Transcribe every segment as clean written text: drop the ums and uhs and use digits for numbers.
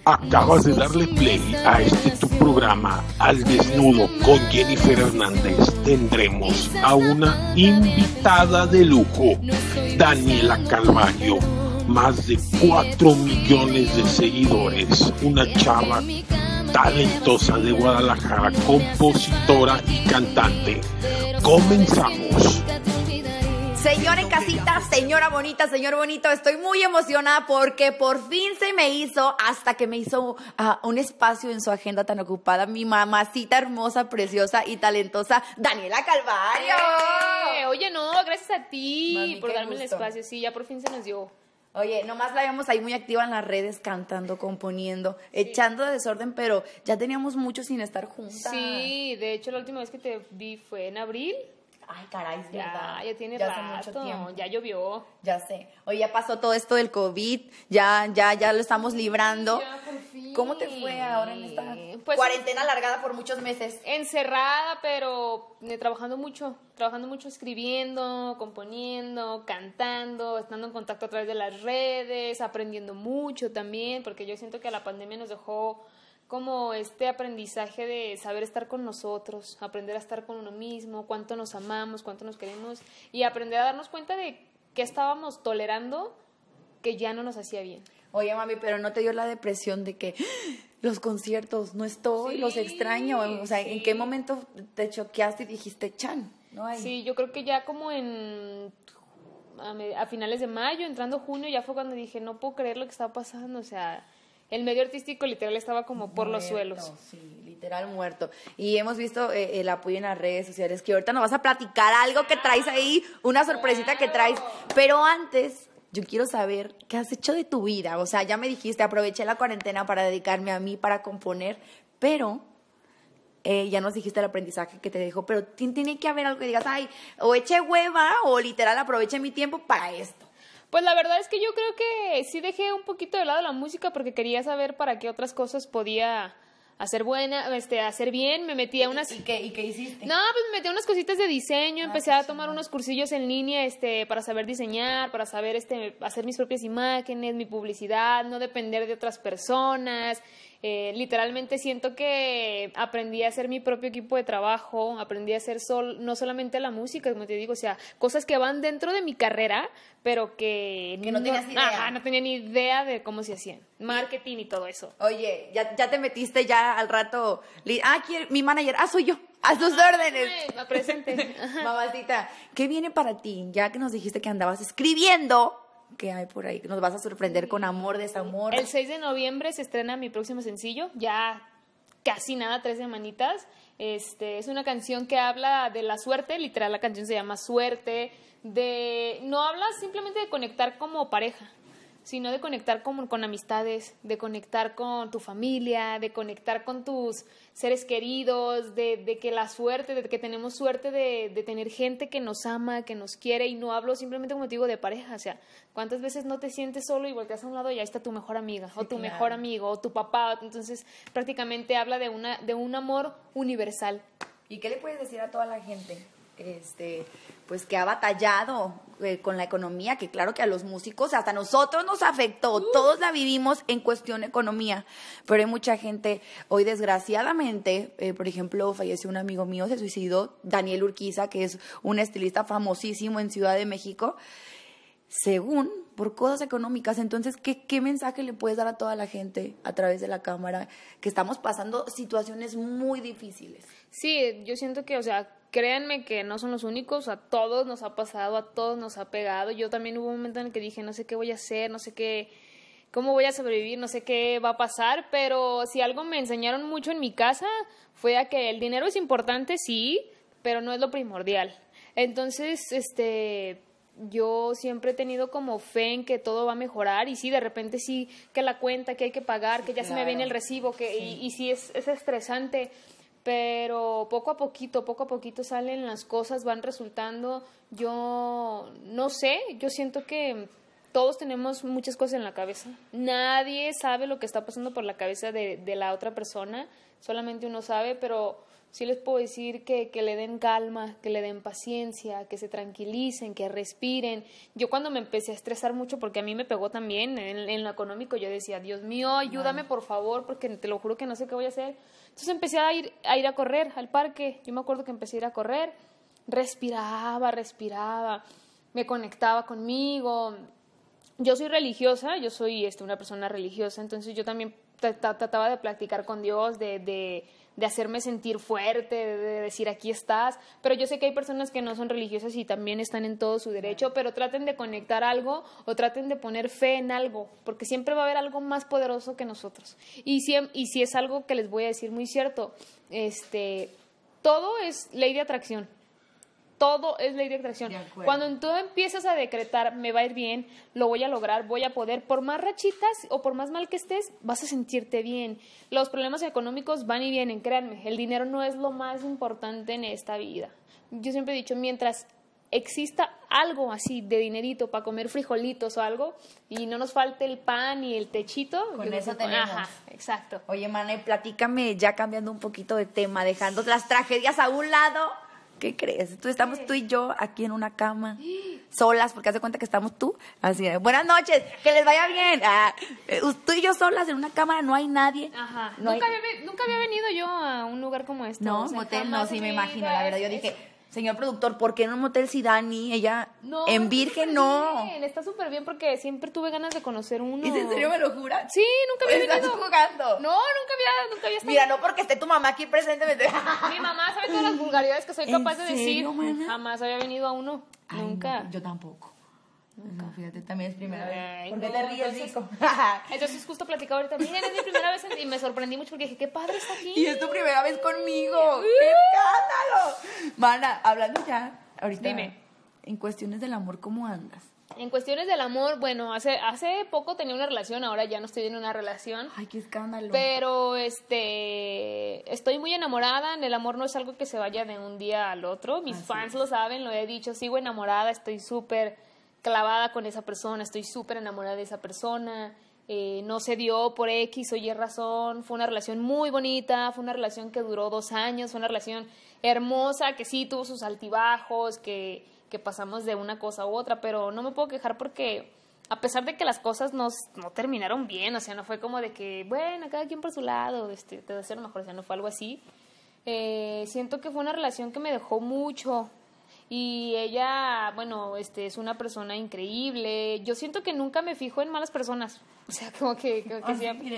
Acabas de darle play a este tu programa Al Desnudo con Jennifer Hernández. Tendremos a una invitada de lujo, Daniela Calvario. Más de 4 millones de seguidores. Una chava talentosa de Guadalajara, compositora y cantante. Comenzamos. Señora en casita, señora bonita, señor bonito, estoy muy emocionada porque por fin se me hizo, hasta que me hizo un espacio en su agenda tan ocupada, mi mamacita hermosa, preciosa y talentosa, Daniela Calvario. Oye, no, gracias a ti Mami, por qué darme el gusto. espacio. Sí, ya por fin se nos dio. Oye, nomás la vemos ahí muy activa en las redes, cantando, componiendo, echando desorden, pero ya teníamos mucho sin estar juntas. Sí, de hecho la última vez que te vi fue en abril. Ay, caray, es verdad. Ya tiene ya hace rato, mucho tiempo. ya llovió. Ya sé. Oye, ya pasó todo esto del COVID, ya lo estamos librando. Ya, por fin. ¿Cómo te fue ahora en esta Pues, cuarentena alargada por muchos meses? Encerrada, pero trabajando mucho, escribiendo, componiendo, cantando, estando en contacto a través de las redes, aprendiendo mucho también, porque yo siento que la pandemia nos dejó como este aprendizaje de saber estar con nosotros, aprender a estar con uno mismo, cuánto nos amamos, cuánto nos queremos y aprender a darnos cuenta de que estábamos tolerando que ya no nos hacía bien. Oye, mami, pero ¿no te dio la depresión de que los conciertos no estoy, Sí, los extraño? O sea, ¿en sí. qué momento te choqueaste y dijiste, chan, no hay? Sí, yo creo que ya como a finales de mayo, entrando junio, ya fue cuando dije, no puedo creer lo que está pasando, o sea, el medio artístico literal estaba como por los Muerto, suelos. Sí, literal muerto. Y hemos visto el apoyo en las redes sociales, que ahorita nos vas a platicar algo que traes ahí, una sorpresita que traes. Pero antes, yo quiero saber qué has hecho de tu vida. O sea, ya me dijiste, aproveché la cuarentena para dedicarme a mí, para componer, pero ya nos dijiste el aprendizaje que te dejó, pero tiene que haber algo que digas, ay, o eché hueva, o literal aproveché mi tiempo para esto. Pues la verdad es que yo creo que sí dejé un poquito de lado la música porque quería saber para qué otras cosas podía hacer hacer bien. Me metí a unas... ¿Y qué hiciste? No, pues me metí a unas cositas de diseño, empecé a tomar unos cursillos en línea, para saber diseñar, para saber, hacer mis propias imágenes, mi publicidad, no depender de otras personas. Literalmente siento que aprendí a hacer mi propio equipo de trabajo, aprendí a hacer no solamente la música, como te digo, o sea, cosas que van dentro de mi carrera, pero que no tenías idea. Ajá, no tenía ni idea de cómo se hacían, marketing y todo eso. Oye, ya te metiste ya al rato. Mi manager, soy yo, a sus órdenes. Me presente. Ajá. Mamacita, ¿qué viene para ti? Ya que nos dijiste que andabas escribiendo, ¿qué hay por ahí? Nos vas a sorprender con amor, desamor. El 6 de noviembre se estrena mi próximo sencillo, ya casi nada, 3 semanitas. Es una canción que habla de la suerte, literal la canción se llama Suerte, no habla simplemente de conectar como pareja, sino de conectar con amistades, de conectar con tu familia, de conectar con tus seres queridos, de que la suerte, de que tenemos suerte de tener gente que nos ama, que nos quiere, y no hablo simplemente, como te digo, de pareja, o sea, ¿cuántas veces no te sientes solo y volteas a un lado y ahí está tu mejor amiga, Sí, o tu claro. mejor amigo, o tu papá? Entonces, prácticamente habla de un amor universal. ¿Y qué le puedes decir a toda la gente? Pues que ha batallado con la economía, que claro que a los músicos, hasta nosotros nos afectó, todos la vivimos en cuestión de economía, pero hay mucha gente, hoy desgraciadamente, por ejemplo, falleció un amigo mío, se suicidó, Daniel Urquiza, que es un estilista famosísimo en Ciudad de México, según por cosas económicas. Entonces, ¿qué mensaje le puedes dar a toda la gente a través de la cámara? Que estamos pasando situaciones muy difíciles. Sí, yo siento que, o sea, créanme que no son los únicos, a todos nos ha pasado, a todos nos ha pegado. Yo también hubo un momento en el que dije, no sé qué voy a hacer, no sé cómo voy a sobrevivir, no sé qué va a pasar, pero si algo me enseñaron mucho en mi casa fue a que el dinero es importante, sí, pero no es lo primordial. Entonces, yo siempre he tenido como fe en que todo va a mejorar, y sí, de repente sí, que la cuenta, que hay que pagar, que ya claro. se me viene el recibo, y sí es estresante, pero poco a poquito salen las cosas, van resultando. Yo no sé, yo siento que todos tenemos muchas cosas en la cabeza. Nadie sabe lo que está pasando por la cabeza de la otra persona, solamente uno sabe, pero sí les puedo decir que le den calma, que le den paciencia, que se tranquilicen, que respiren. Yo cuando me empecé a estresar mucho, porque a mí me pegó también en lo económico, yo decía, Dios mío, ayúdame por favor, porque te lo juro que no sé qué voy a hacer. Entonces empecé a ir a correr al parque. Yo me acuerdo que empecé a ir a correr, respiraba, me conectaba conmigo. Yo soy religiosa, yo soy una persona religiosa, entonces yo también trataba de platicar con Dios, de hacerme sentir fuerte, de decir aquí estás, pero yo sé que hay personas que no son religiosas y también están en todo su derecho, pero traten de conectar algo o traten de poner fe en algo, porque siempre va a haber algo más poderoso que nosotros. Y si es algo que les voy a decir muy cierto, todo es ley de atracción. Todo es ley de atracción. Cuando tú empiezas a decretar, me va a ir bien, lo voy a lograr, voy a poder, por más rachitas o por más mal que estés, vas a sentirte bien. Los problemas económicos van y vienen, créanme, el dinero no es lo más importante en esta vida. Yo siempre he dicho, mientras exista algo así de dinerito para comer frijolitos o algo y no nos falte el pan y el techito, con eso tenemos. Ajá, exacto. Oye, Mane, platícame, ya cambiando un poquito de tema, dejando las tragedias a un lado. ¿Qué crees? Estamos tú y yo aquí en una cama, solas, porque haz de cuenta que estamos tú, así, buenas noches, que les vaya bien. Tú y yo solas en una cámara, no hay nadie. Ajá. No nunca había venido yo a un lugar como este. No, motel no, sí me imagino, la verdad. Yo dije, señor productor, ¿por qué en un motel si Dani, ella, no, en Virgen no? Está súper bien porque siempre tuve ganas de conocer uno. ¿Es en serio, me lo juras? Sí, nunca había venido. ¿Estás jugando? No, nunca había estado. Mira, no porque esté tu mamá aquí presente. Mi mamá sabe todas las vulgaridades que soy capaz de decir. Mana? Jamás había venido a uno. Ay, nunca. No, yo tampoco. No, fíjate, también es primera vez. ¿Por qué no, te ríes, entonces, Rico? Entonces justo platicaba ahorita, miren, es mi primera vez y me sorprendí mucho porque dije, qué padre está aquí. Y es tu primera vez conmigo. ¡Qué escándalo! Mana, hablando ya, ahorita. Dime. En cuestiones del amor, ¿cómo andas? En cuestiones del amor, bueno, hace poco tenía una relación, ahora ya no estoy en una relación. Ay, qué escándalo. Pero estoy muy enamorada. El amor no es algo que se vaya de un día al otro. Mis fans lo saben, lo he dicho, sigo enamorada, estoy súper clavada con esa persona, estoy súper enamorada de esa persona. No se dio por X o Y razón, fue una relación muy bonita, fue una relación que duró 2 años, fue una relación hermosa, que sí tuvo sus altibajos, que pasamos de una cosa u otra, pero no me puedo quejar porque a pesar de que las cosas no terminaron bien, o sea, no fue como de que, bueno, cada quien por su lado, te deseo lo mejor, o sea, no fue algo así. Siento que fue una relación que me dejó mucho y ella, bueno, es una persona increíble. Yo siento que nunca me fijo en malas personas, o sea, como que siempre,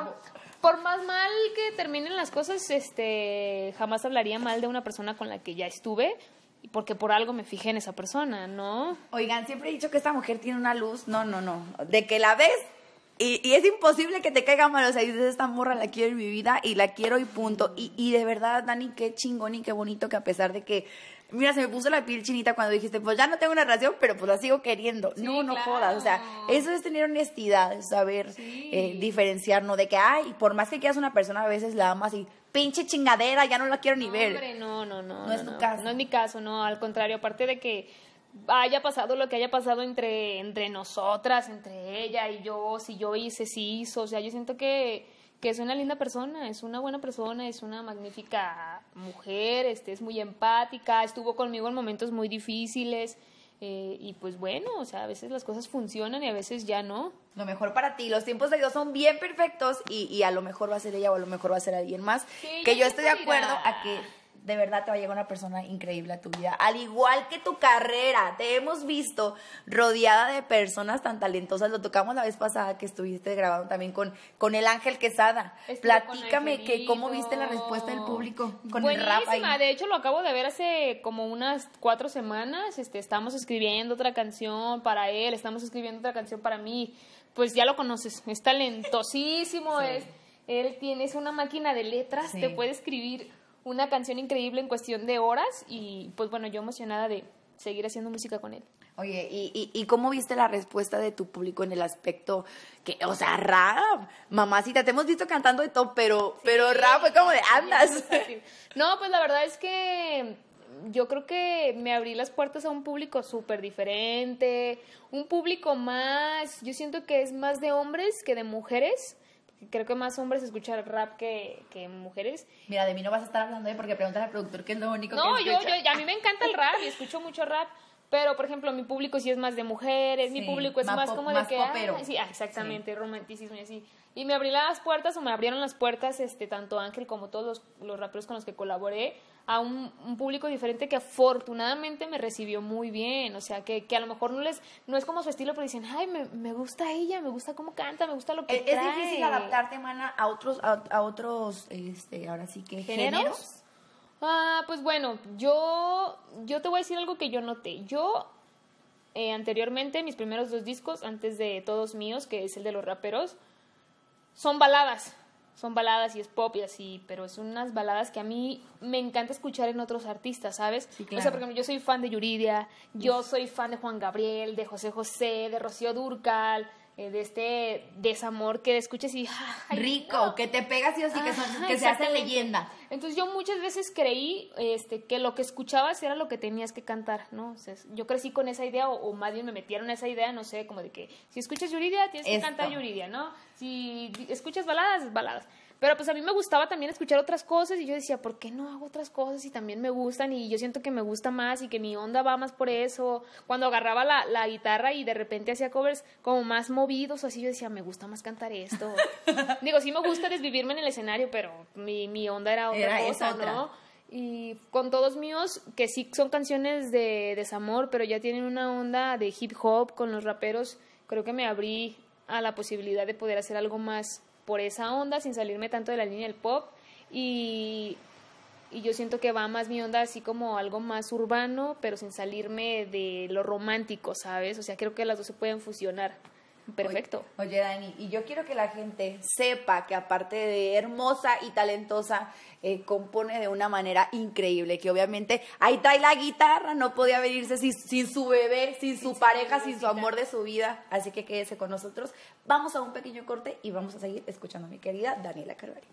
por más mal que terminen las cosas, jamás hablaría mal de una persona con la que ya estuve, porque por algo me fijé en esa persona, ¿no? Oigan, siempre he dicho que esta mujer tiene una luz, no, de que la ves y es imposible que te caiga mal, o sea, dices, esta morra la quiero en mi vida y la quiero y punto. Y de verdad, Dani, qué chingón y qué bonito que a pesar de que, mira, se me puso la piel chinita cuando dijiste, pues ya no tengo una relación, pero pues la sigo queriendo. Sí, no claro. jodas, o sea, eso es tener honestidad, es saber diferenciar, ¿no? De que, ay, por más que quieras una persona, a veces la amas y pinche chingadera, ya no la quiero ni ver. Hombre, no. No es tu caso. No es mi caso, no, al contrario, aparte de que haya pasado lo que haya pasado entre nosotras, entre ella y yo, si yo hice, si hizo, o sea, yo siento que es una linda persona, es una buena persona, es una magnífica mujer, es muy empática, estuvo conmigo en momentos muy difíciles, y pues bueno, o sea, a veces las cosas funcionan y a veces ya no. Lo mejor para ti, los tiempos de Dios son bien perfectos y a lo mejor va a ser ella o a lo mejor va a ser alguien más, Sí, que yo estoy de siempre acuerdo dirá. a que de verdad te va a llegar una persona increíble a tu vida, al igual que tu carrera. Te hemos visto rodeada de personas tan talentosas, lo tocamos la vez pasada que estuviste grabando también con el Ángel Quesada. Estuve Platícame con que cómo Angelito. viste la respuesta del público con el Buenísima, rap ahí. de hecho lo acabo de ver hace como unas 4 semanas, estamos escribiendo otra canción para él, estamos escribiendo otra canción para mí, pues ya lo conoces, es talentosísimo, Sí. él es una máquina de letras, Sí. te puede escribir una canción increíble en cuestión de horas y pues bueno, yo emocionada de seguir haciendo música con él. Oye, ¿y cómo viste la respuesta de tu público en el aspecto que, o sea, rap, mamacita, te hemos visto cantando de todo, pero rap fue como de andas? No, pues la verdad es que yo creo que me abrí las puertas a un público súper diferente, un público más, yo siento que es más de hombres que de mujeres. Creo que más hombres escuchan rap que mujeres. Mira, de mí no vas a estar hablando porque preguntas al productor qué es lo único no, que escucha. a mí me encanta el rap y escucho mucho rap, pero por ejemplo mi público sí es más de mujeres, Sí, mi público es más como más de que popero. sí, exactamente, romanticismo y así. Y me abrí las puertas o me abrieron las puertas tanto Ángel como todos los raperos con los que colaboré a un público diferente que afortunadamente me recibió muy bien, o sea, que a lo mejor no es como su estilo, pero dicen, ay, me gusta ella, me gusta cómo canta, me gusta lo que trae. Es difícil adaptarte, mana, a otros ahora sí que géneros. Pues bueno, yo te voy a decir algo que yo noté. Yo, anteriormente, mis primeros 2 discos, antes de Todos Míos, que es el de los raperos, son baladas y es pop y así, pero son unas baladas que a mí me encanta escuchar en otros artistas, ¿sabes? Sí, claro. O sea, por ejemplo, yo soy fan de Yuridia, yo soy fan de Juan Gabriel, de José José, de Rocío Dúrcal, de Desamor, que escuches y... ¡ay, rico, no! que te pegas y así, que se hace leyenda. Entonces yo muchas veces creí que lo que escuchabas era lo que tenías que cantar, ¿no? O sea, yo crecí con esa idea, o más bien me metieron esa idea, no sé, como de que si escuchas Yuridia, tienes que cantar Yuridia, ¿no? Si escuchas baladas, baladas. Pero pues a mí me gustaba también escuchar otras cosas y yo decía, ¿por qué no hago otras cosas? Y también me gustan y yo siento que me gusta más y que mi onda va más por eso. Cuando agarraba la guitarra y de repente hacía covers como más movidos o así, yo decía, me gusta más cantar esto. Digo, sí me gusta desvivirme en el escenario, pero mi onda era otra cosa, ¿no? Y con Todos Míos, que sí son canciones de desamor, pero ya tienen una onda de hip hop con los raperos, creo que me abrí a la posibilidad de poder hacer algo más por esa onda, sin salirme tanto de la línea del pop, y yo siento que va más mi onda así como algo más urbano, pero sin salirme de lo romántico, ¿sabes? O sea, creo que las dos se pueden fusionar. Perfecto. Oye, Dani, y yo quiero que la gente sepa que aparte de hermosa y talentosa, compone de una manera increíble, que obviamente ahí trae la guitarra, no podía venirse sin su bebé, sin su pareja, sin su amor de su vida, así que quédese con nosotros. Vamos a un pequeño corte y vamos a seguir escuchando a mi querida Daniela Calvario.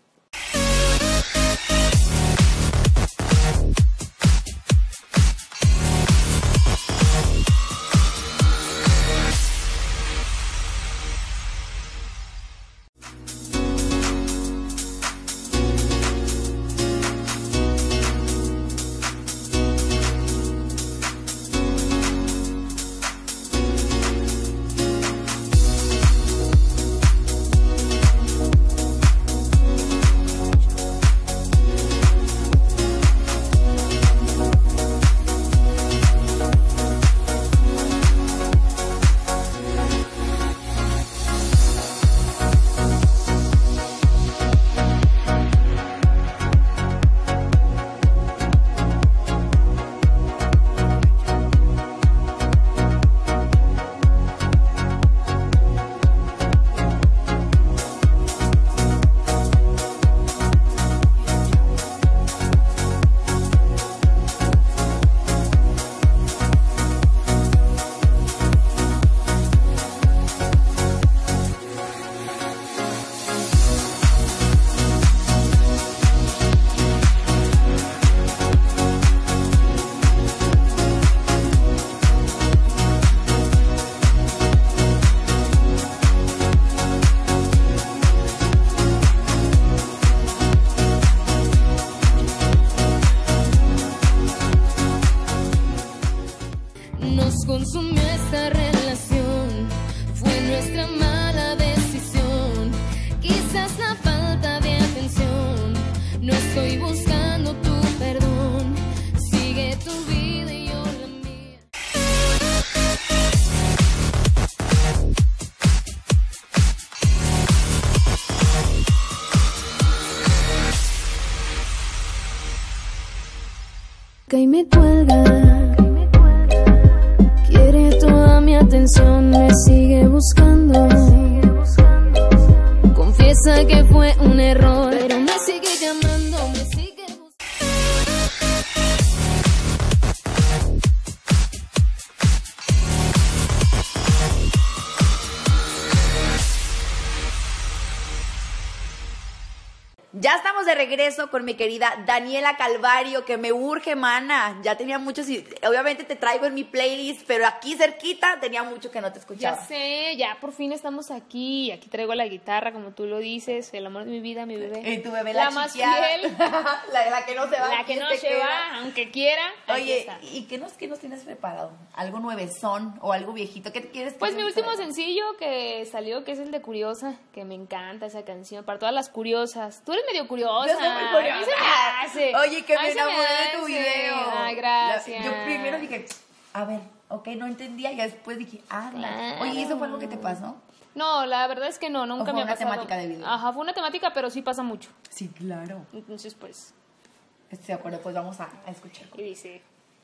Consumió esta relación, fue nuestra mala decisión, quizás la falta de atención. No estoy buscando tu perdón, sigue tu vida y yo la mía. Que me cuelga. Atención, me sigue buscando. Confiesa que fue un error, pero me sigue llamando, me sigue Ya estamos de regreso con mi querida Daniela Calvario, que me urge, mana. Ya tenía muchos, y obviamente te traigo en mi playlist, pero aquí cerquita tenía mucho que no te escuchaba. Ya sé, ya por fin estamos aquí. Aquí traigo la guitarra, como tú lo dices, el amor de mi vida, mi bebé. Y tu bebé, la más fiel. la que no se va. La que no se va, aunque quiera. Oye, ¿y qué nos tienes preparado? ¿Algo nuevezón o algo viejito? ¿Qué te quieres? Pues mi último sencillo que salió, que es el de Curiosa, que me encanta esa canción, para todas las curiosas. Tú eres medio curiosa. Yo soy muy curiosa. A mí se me hace. Oye, que A mí me se me enamoré de tu hace. video. Ay, gracias. Yo primero dije, a ver, ok, no entendía, y después dije, Claro. Oye, ¿eso fue algo que te pasó? No, la verdad es que no, nunca ¿O fue me ha una pasado. temática de video? Ajá, fue una temática, pero sí pasa mucho. Sí, claro. Entonces, pues, Estoy de acuerdo, pues vamos a escuchar. y dice...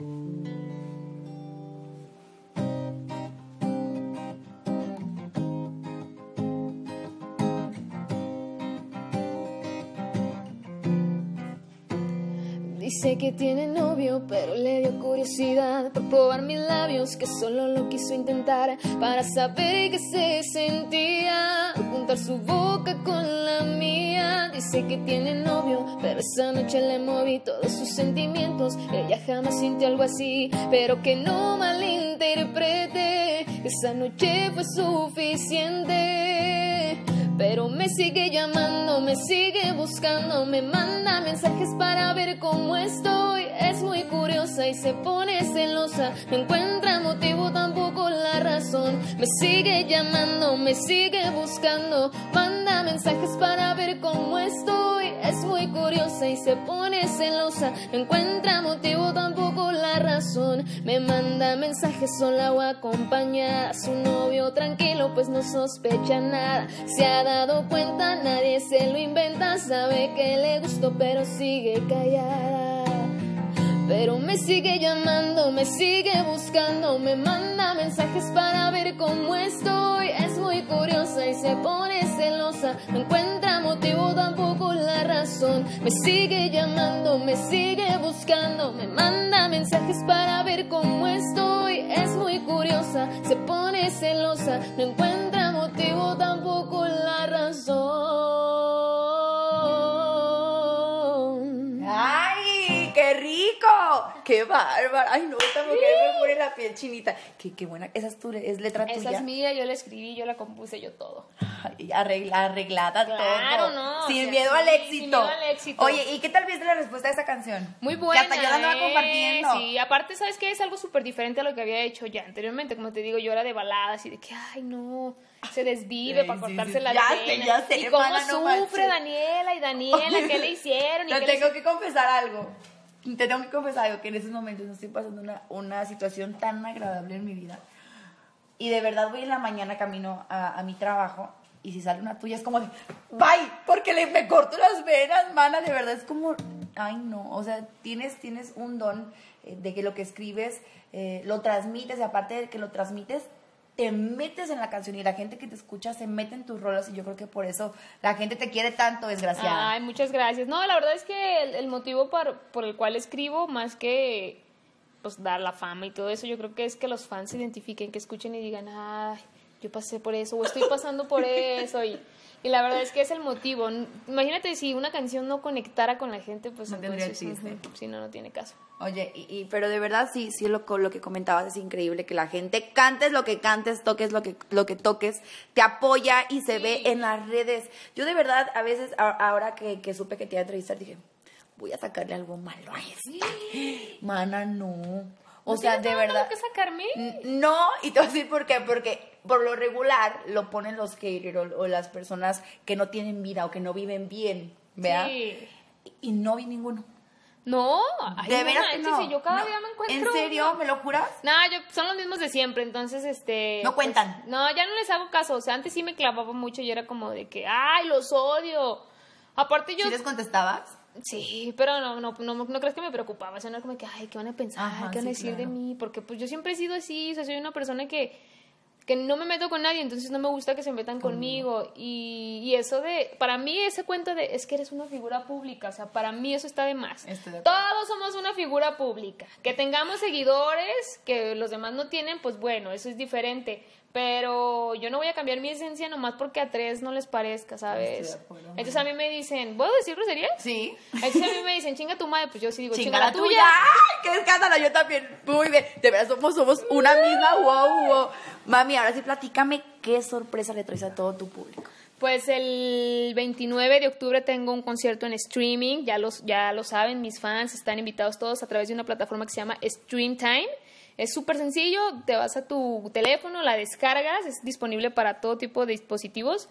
Dice que tiene novio, pero le dio curiosidad por probar mis labios, que solo lo quiso intentar para saber qué se sentía, juntar su boca con la mía. Dice que tiene novio, pero esa noche le moví todos sus sentimientos. Ella jamás sintió algo así, pero que no malinterprete, esa noche fue suficiente. Pero me sigue llamando, me sigue buscando, me manda mensajes para ver cómo estoy. Es muy curiosa y se pone celosa, no encuentra motivo, tampoco la razón. Me sigue llamando, me sigue buscando, manda mensajes para ver cómo estoy. Es muy curiosa y se pone celosa, no encuentra motivo, tampoco la razón. Me manda mensajes sola o acompañada, su novio tranquilo pues no sospecha nada. Se ha dado cuenta, nadie se lo inventa, sabe que le gustó pero sigue callada. Pero me sigue llamando, me sigue buscando, me manda mensajes para ver cómo estoy. Es muy curiosa y se pone celosa, no encuentra motivo, tampoco la razón. Me sigue llamando, me sigue buscando, me manda mensajes para ver cómo estoy. Es muy curiosa, se pone celosa, no encuentra motivo, tampoco la razón. ¡Ay, qué rico! ¡Qué bárbaro! ¡Ay, no, esta mujer me pone la piel chinita! ¡Qué buena! ¿Esa es letra tuya? Esa es mía, yo la escribí, yo la compuse, yo todo. Ay, arreglada Claro, todo. no, Sin o sea, miedo sí, al éxito. sin miedo al éxito. Oye, ¿y qué tal viste la respuesta de esa canción? Muy buena. Que hasta yo la andaba compartiendo. Sí, aparte, ¿sabes qué? Es algo súper diferente a lo que había hecho ya anteriormente. Como te digo, yo era de baladas y de que, ay, no, se desvive Sí, para sí, cortarse sí. la Ya pena. sé, ya sé, Y cómo hermana, no sufre manches. Daniela, ¿qué le hicieron? ¿Y Te qué le tengo que confesar algo. Te tengo que confesar algo, que en esos momentos no estoy pasando una situación tan agradable en mi vida. Y de verdad voy en la mañana camino a mi trabajo, y si sale una tuya es como de, bye, porque me corto las venas, mana, de verdad es como, ay no, o sea, tienes un don de que lo que escribes lo transmites, y aparte de que lo transmites, te metes en la canción y la gente que te escucha se mete en tus rolas, y yo creo que por eso la gente te quiere tanto, desgraciada. Ay, muchas gracias. No, la verdad es que el motivo por el cual escribo, más que pues dar la fama y todo eso, yo creo que es que los fans se identifiquen, que escuchen y digan, ay, yo pasé por eso, o estoy pasando por eso, y la verdad es que es el motivo. Imagínate si una canción no conectara con la gente, pues No tendría entonces, chiste. Si no, no tiene caso. Oye, pero de verdad sí lo que comentabas es increíble, que la gente cantes lo que cantes, toques lo que toques, te apoya y se ve en las redes. Yo de verdad a veces, ahora que supe que te iba a entrevistar, dije, voy a sacarle algo malo a esta. Mana, no. O sea, de verdad. ¿Tengo que sacarme? No, y te voy a decir por qué. Porque por lo regular lo ponen los haters o las personas que no tienen vida o que no viven bien, ¿verdad? Sí. Y no vi ninguno. No, ay, De no veras que manches, no. si yo cada No. día me encuentro. ¿En serio? ¿Me lo juras? Nah, son los mismos de siempre, entonces, No cuentan. pues, no, ya no les hago caso, o sea, antes sí me clavaba mucho y era como de que, ay, los odio. Aparte yo... ¿Sí les contestabas? Sí, pero no crees que me preocupaba, o sea, no era como que, ay, ¿qué van a pensar? Ajá, ¿Qué van a sí, decir de claro. mí? Porque pues yo siempre he sido así, o sea, soy una persona que no me meto con nadie, entonces no me gusta que se metan conmigo. Y eso para mí ese cuento de, es que eres una figura pública, o sea, para mí eso está de más. Estoy de acuerdo. Todos somos una figura pública. Que tengamos seguidores, que los demás no tienen, pues bueno, eso es diferente. pero yo no voy a cambiar mi esencia nomás porque a 3 no les parezca, ¿sabes? Estoy de acuerdo. Entonces a mí me dicen, ¿puedo decir groserías? Sí. Entonces a mí me dicen, chinga tu madre, pues yo sí digo, Chinga la tuya. ¡Ay, qué escándalo! Yo también. Muy bien. De verdad, somos una misma. Wow. Mami, ahora sí platícame qué sorpresa le traes a todo tu público. Pues el 29 de octubre tengo un concierto en streaming, ya lo saben, mis fans están invitados todos a través de una plataforma que se llama Stream Time. Es súper sencillo, te vas a tu teléfono, la descargas, es disponible para todo tipo de dispositivos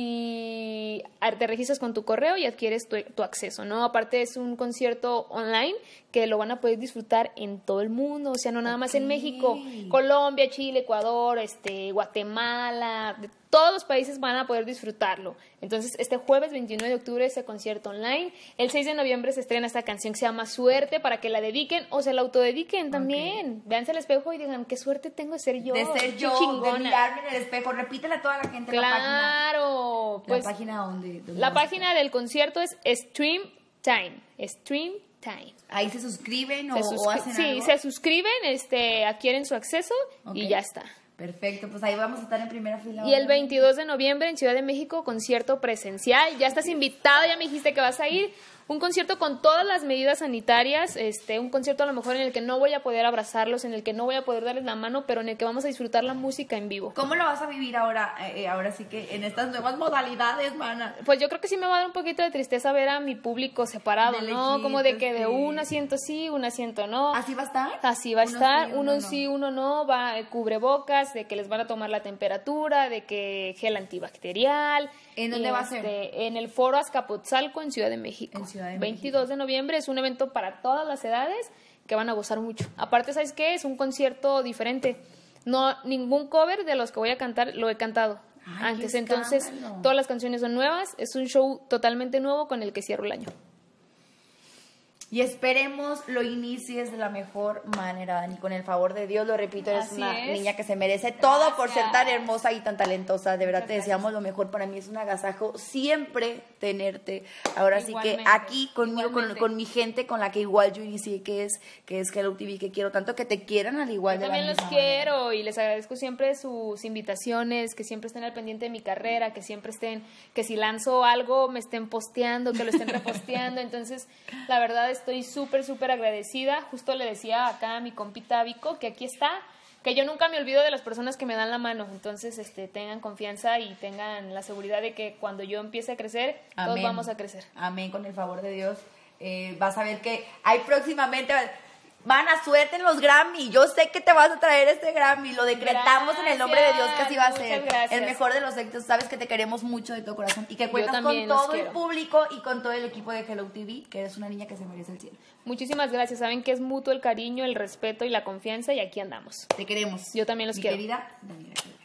y te registras con tu correo y adquieres tu acceso, ¿no? Aparte es un concierto online que lo van a poder disfrutar en todo el mundo, o sea, no nada más en México, Colombia, Chile, Ecuador, Guatemala, de todos los países van a poder disfrutarlo. Entonces, este jueves 29 de octubre ese concierto online. El 6 de noviembre se estrena esta canción que se llama Suerte para que la dediquen o se la autodediquen también. Véanse al espejo y digan, qué suerte tengo de ser yo. De ser qué yo, chingona. de mirarme en el espejo. Repítele a toda la gente Claro. la página. Pues, La página donde la página del concierto es Stream Time. Stream Time. Ahí se suscriben o hacen Sí, algo. se suscriben, adquieren su acceso y ya está. Perfecto, pues ahí vamos a estar en primera fila. Y el 22 de noviembre en Ciudad de México, concierto presencial. Ya estás invitado, ya me dijiste que vas a ir. Un concierto con todas las medidas sanitarias, un concierto a lo mejor en el que no voy a poder abrazarlos, en el que no voy a poder darles la mano, pero en el que vamos a disfrutar la música en vivo. ¿Cómo lo vas a vivir ahora? Ahora sí que en estas nuevas modalidades, mana. Pues yo creo que sí me va a dar un poquito de tristeza ver a mi público separado, De ¿no? Como de que de lejitos, sí. un asiento sí, un asiento no. ¿Así va a estar? Así va a estar, uno no. sí, uno no, va cubrebocas, de que les van a tomar la temperatura, de que gel antibacterial. ¿En dónde va a ser? En el Foro Azcapotzalco en Ciudad de México. En Ciudad de 22 de noviembre es un evento para todas las edades que van a gozar mucho. Aparte, ¿sabes qué? Es un concierto diferente. No, ningún cover de los que voy a cantar lo he cantado Ay, antes. qué Entonces, escándalo. todas las canciones son nuevas. Es un show totalmente nuevo con el que cierro el año. Y esperemos lo inicies de la mejor manera, Dani. Con el favor de Dios, lo repito, eres Así una es. niña que se merece todo por ser Gracias. tan hermosa y tan talentosa. De verdad, Muchas te deseamos lo mejor. Para mí es un agasajo siempre tenerte. Ahora sí que Igualmente, aquí conmigo, igualmente. con mi gente con la que igual yo inicié, que es Hello TV, que quiero tanto que te quieran al igual Yo de la también los misma manera. quiero y les agradezco siempre sus invitaciones, que siempre estén al pendiente de mi carrera, que siempre estén, que si lanzo algo me estén posteando, que lo estén reposteando. Entonces, la verdad estoy súper agradecida. Justo le decía acá a mi compita Vico que aquí está, que yo nunca me olvido de las personas que me dan la mano. Entonces, tengan confianza y tengan la seguridad de que cuando yo empiece a crecer, todos Amén. vamos a crecer. Amén, con el favor de Dios. Vas a ver que hay próximamente... Van a suerte en los Grammy. Yo sé que te vas a traer este Grammy. Lo decretamos en el nombre de Dios que así va a ser. Muchas gracias. El mejor de los éxitos. Sabes que te queremos mucho de todo corazón y que cuentas con también los todo el quiero. público y con todo el equipo de Hello TV, que eres una niña que se merece el cielo. Muchísimas gracias. Saben que es mutuo el cariño, el respeto y la confianza y aquí andamos. Te queremos. Yo también los Mi quiero. querida Daniela.